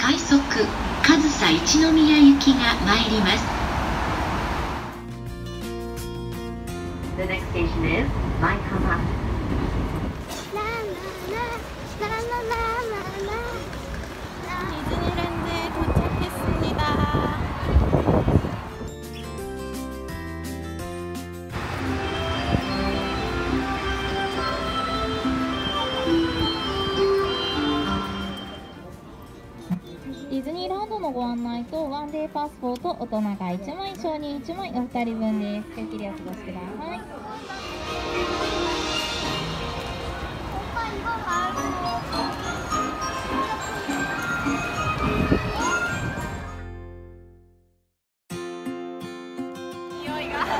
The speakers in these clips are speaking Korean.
快速上総一宮行きが参ります。 The next station is Maikama. 디즈니랜드에 도착했습니다.ディズニーランドのご案内とワンデーパスポート、大人が1枚、小児1枚、お二人分です。ごゆっくりお過ごしください。匂いが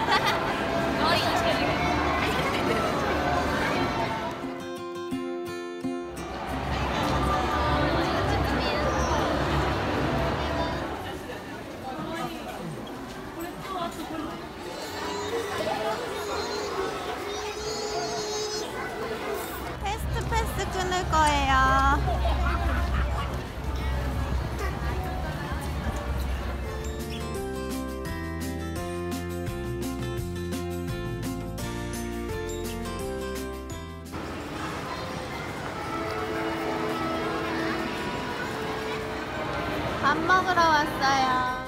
패스 끊을 거예요. 밥 먹으러 왔어요.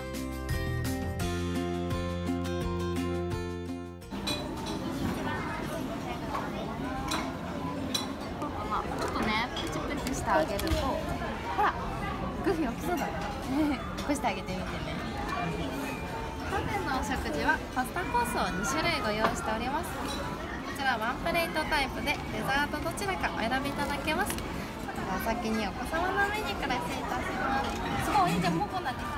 아, 네, ほら、グフィ起きそうだ。起こしてあげてみてね。当店のお食事はパスタコースを2種類ご用意しております。こちらワンプレートタイプでデザートどちらかお選びいただけます。では先にお子様のメニューから失礼いたします。すごい、お兄ちゃんもうこんなに。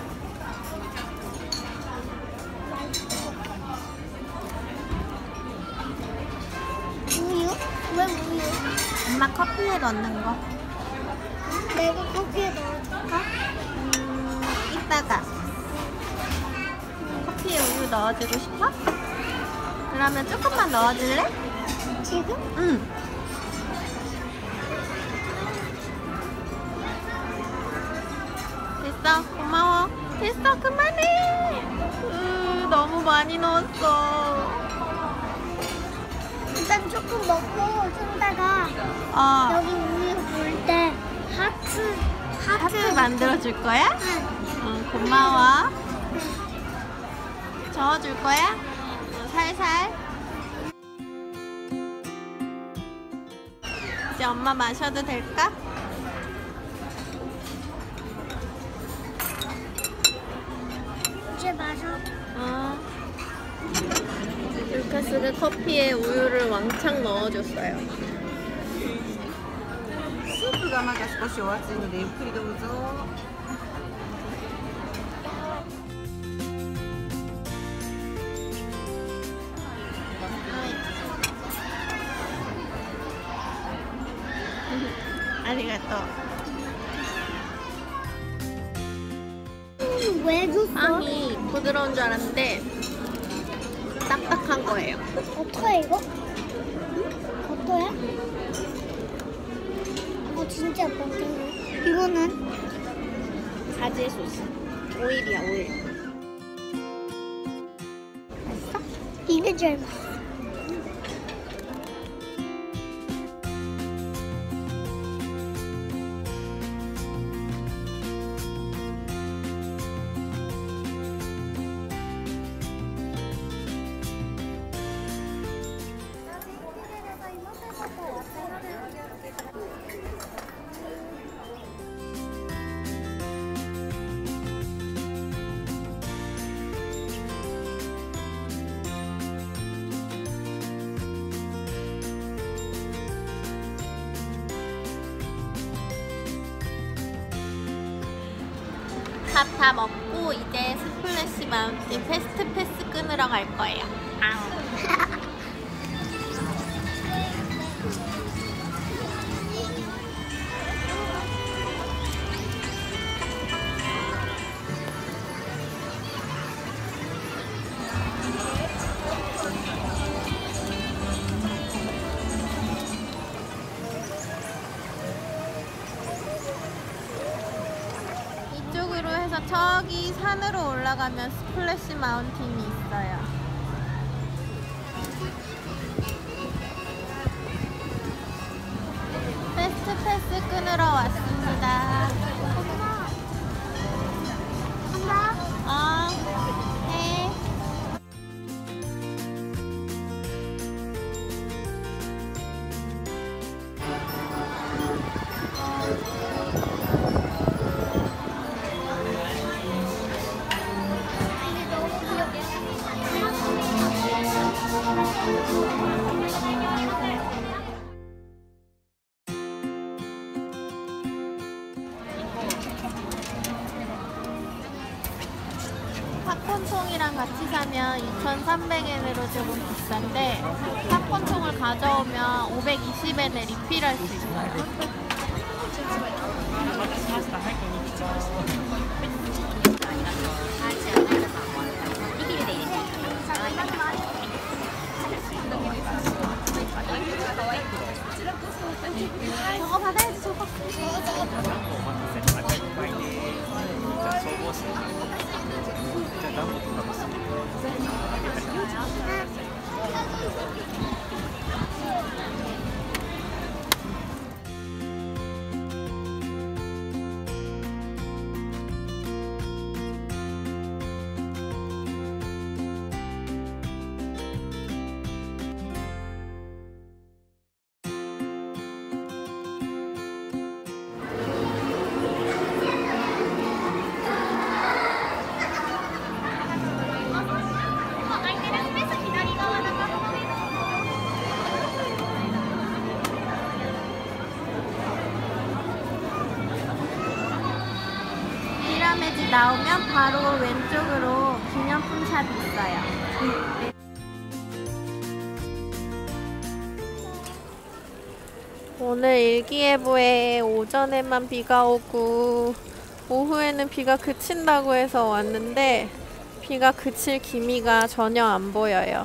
우유? 왜 우유? 엄마 커피에 넣는 거. 내가 커피에 넣어줄까? 이따가. 커피에 우유 넣어주고 싶어? 그러면 조금만 넣어줄래? 지금? 응. 됐어. 고마워. 됐어. 그만해. 너무 많이 넣었어. 일단 조금 먹고 손다가 여기 우유 부을 때 하트 만들어 줄 거야? 응. 고마워. 저어 줄 거야? 살살. 이제 엄마 마셔도 될까? 이제 마셔. 루카스가 커피에 우유를 왕창 넣어줬어요. スープがまだ少しお熱いのでゆっくりどうぞ。 ありがとう. 왜 줬어? 빵이 부드러운 줄 알았는데 딱딱한 거예요. 버터야 이거? 버터야? 진짜 버터네. 이거는? 가지 소스. 오일이야, 오일. 맛있어? 이게 제일 맛있어. 밥 다 먹고 이제 스플래시 마운틴 패스트 패스 끊으러 갈 거예요. 저기 산으로 올라가면 스플래시 마운틴이 있어요. 패스트 패스 끊으러 왔습니다. 네. 팝콘통이랑 같이 사면 2,300엔으로 조금 비싼데 팝콘통을 가져오면 520엔에 리필할 수 있어요. 저거 받아야지 저거. 피라미드 나오면 바로 왼쪽으로 기념품 샵이 있어요. 오늘 일기예보에 오전에만 비가 오고 오후에는 비가 그친다고 해서 왔는데 비가 그칠 기미가 전혀 안 보여요.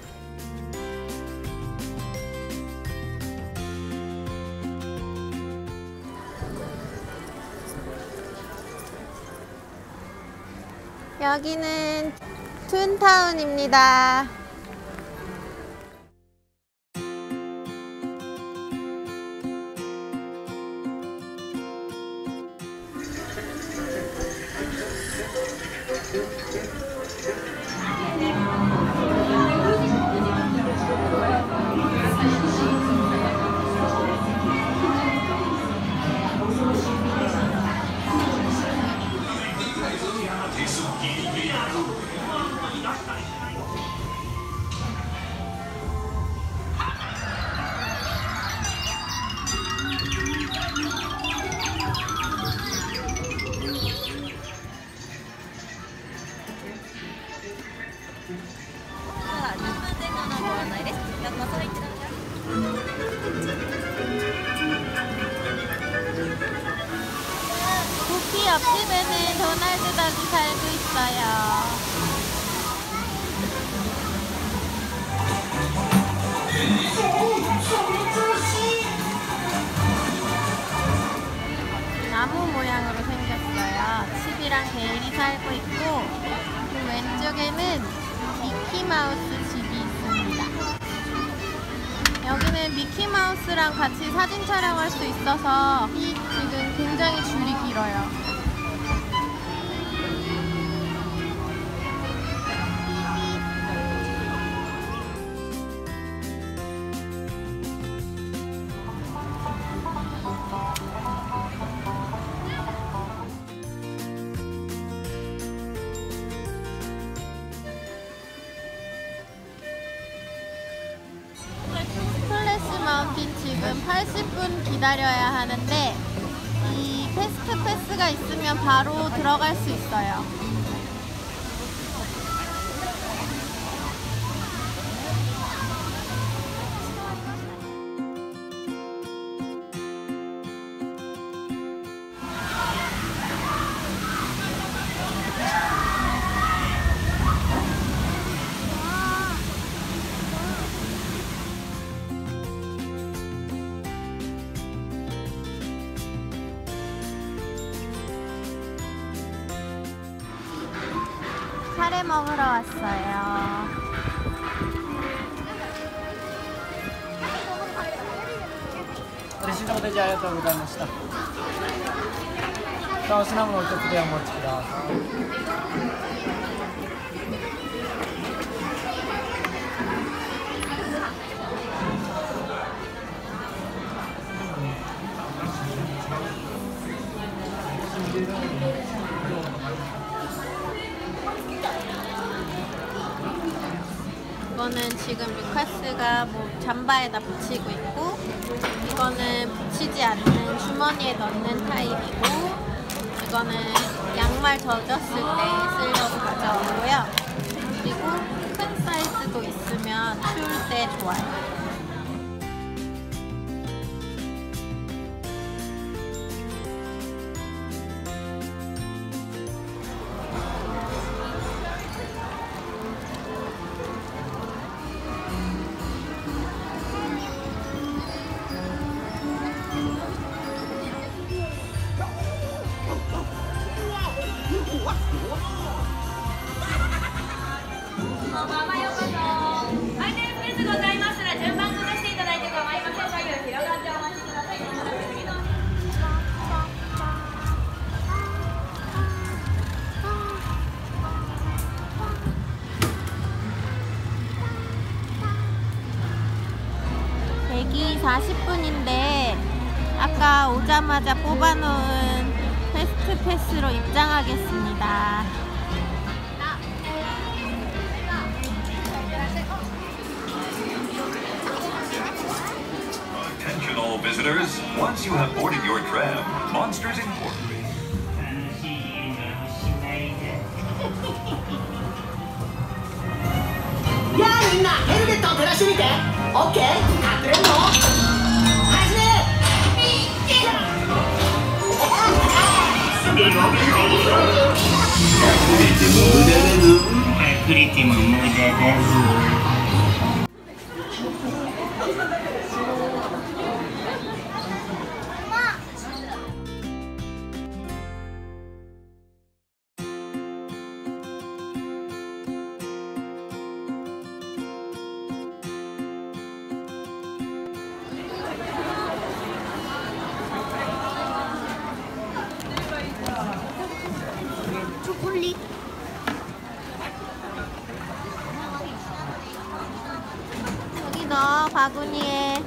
여기는 툰타운입니다. 쿠키 옆집에는 도날드 덕이 살고 있어요. 나무 모양으로 생겼어요. 칩이랑 게일이 살고 있고 그 왼쪽에는 미키마우스 집이 있습니다. 여기는 미키마우스랑 같이 사진 촬영할 수 있어서 지금 굉장히 줄이 길어요. 마운틴 지금 80분 기다려야 하는데 이 패스트 패스가 있으면 바로 들어갈 수 있어요. 카레 먹으러 왔어요. 신청 대지ありがとうございました。さあ、お品物を一つでお持ちください。 이거는 지금 루카스가 뭐 잠바에다 붙이고 있고, 이거는 붙이지 않는 주머니에 넣는 타입이고, 이거는 양말 젖었을 때 쓰려고 가져왔고요. 그리고 큰 사이즈도 있으면 추울 때 좋아요. 대기 40분인데 아까 오자마자 뽑아놓은 패스트 패스로 입장하겠습니다. Attention all visitors, once you have boarded your tram, Monsters Incorporated. 야, 민나, 헬멧 더 들었으니까. 오케이, 다 들었노? 하시네. 프리티모 무대대수. 초콜릿. 여기 넣어, 바구니에.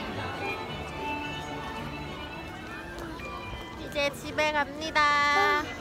이제 집에 갑니다.